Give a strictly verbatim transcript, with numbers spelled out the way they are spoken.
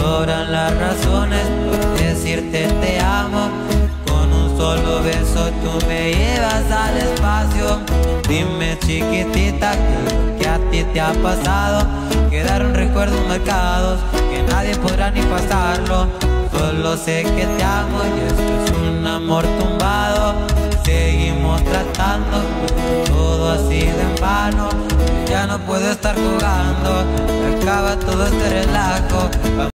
sobran las razones por decirte te amo. Con un solo beso tú me llevas al espacio. Dime chiquitita, ¿qué es lo que a ti te ha pasado? Quedaron recuerdos marcados que nadie podrá ni pasarlo. Solo sé que te amo y esto es un amor tumbado. Seguimos tratando, pero todo ha sido en vano. Ya no puedo estar jugando, acaba todo este relajo.